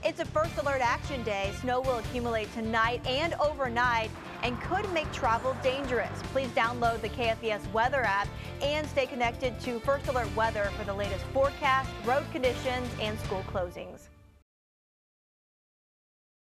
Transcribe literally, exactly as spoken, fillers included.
It's a First Alert Action Day. Snow will accumulate tonight and overnight and could make travel dangerous. Please download the K F E S weather app and stay connected to First Alert Weather for the latest forecast, road conditions, and school closings.